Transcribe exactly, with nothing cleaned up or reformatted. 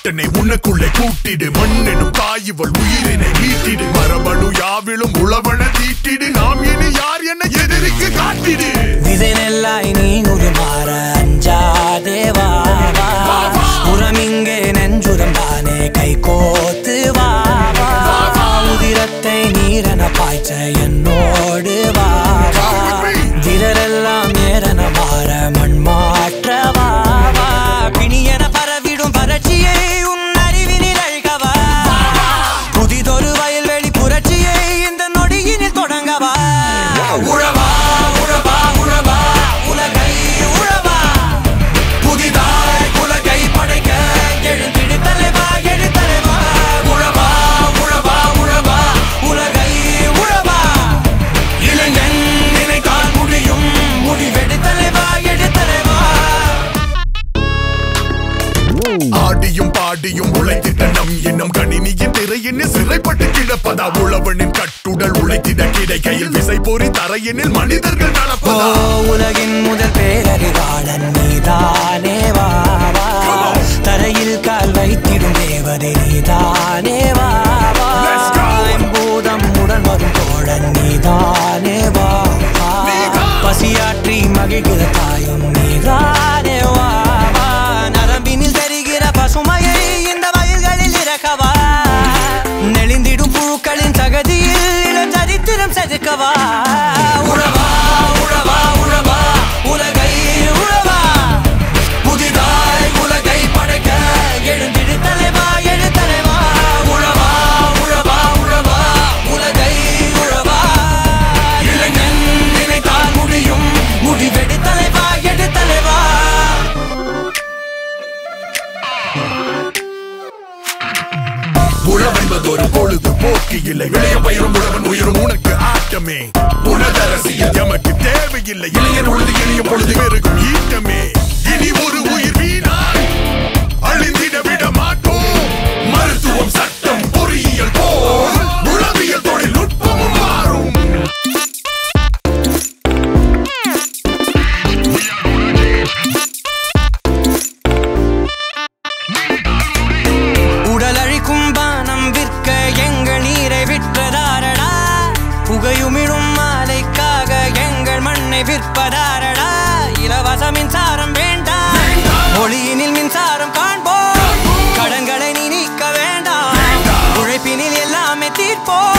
பாட்டனை உனக்குள்ளே கூட்டிடு மண்ணெனும் தாயிவள் உயிரினை மீட்டிடு மரபணு யாவிலும் உழவன தீட்டிடு நாம் இனி யார் என்ன எதிரிக்கு காட்டிடு இதனெல்லாய் நீ உருமாற அஞ்சாதேவா உரமிங்கே நெஞ்சுரம் தானே கை கோத்து வா உதிரத்தை நீரன பாய்ச்ச என்னோடு வா விரலெல்லாம் ஏறன மாற மண் மாற்ற வா பிணியன பரவிடும் பரட்சியை உன் அறிவினில் அழுகவா புதிதொரு வயல்வெளி புரட்சியை இந்த நொடியினில் தொடங்கவா உழவா உழவா உழவா உலகை உழவா புதிதாய் உலகை படைக்க எழுந்திடு தலைவா எழு தலைவா உழவா உழவா உழவா உலகை உழவா இளைஞன் நினைத்தால் முடியும் முடிவெடு தலைவா எழு தலைவா ஆடியும் பாடியும் உழைத்திட்ட நம் என்னும் கணினியின் திரையினில் சிறைப்பட்டு கிடப்பதா உழவனின் கட்டுடல் உழைத்திட கிடைக்கையில் விசை போரி தரையினில் மனிதர்கள் நடப்பதா உலகின் முதல் பேரறிவாளன் நீதானே வா தரையில் கால் வைத்திடும் தேவதை நீதானே வா பூதம் உடன் வரும் தோழன் நீதானே வா பசியாற்றி மகிழ்கிற தாயும் நீதானே வா நரம்பினில் தெரிகிற பசுமையை இந்த வயல்களில் இறக்கவா நெளிந்திடும் பூக்களின் தகதியில் இளம் சரித்திரம் செதுக்கவா உழவா உழவா உழவா உலகை உழவா புதிதாய் உலகை படைக்க எழுந்திடு தலைவா எழு தலைவா உழவா உழவா உழவா உலகை உழவா இளைஞன் நினைத்தால் முடியும் முடிவெடு தலைவா எடு தலைவா உழவென்பதொரு பொழுது போக்கு இல்லை இளைய பயிரும் உழவன் உயிரும் உனக்கு ஆட்டமே உனதரசியல் எமக்கு தேவையில்லை இளையர் உழுது எளிய பொழுது பெருகும் ஈட்டமே இனி ஒரு உயிர் வீணாய் அழிந்திட விட மாட்டோம் மருத்துவம் சட்டம் பொறியியல் போல் உளவியல் தொழில்நுட்பமும் மாறும் புகையுமிடும் மாலைக்காக எங்கள் மண்ணை விற்பதாரடா இலவச மின்சாரம் வேண்டாம் ஒளியினில் மின்சாரம் காண்போம் கடன்களை நீ நீக்க வேண்டாம் உழைப்பினில் எல்லாமே தீர்ப்போம்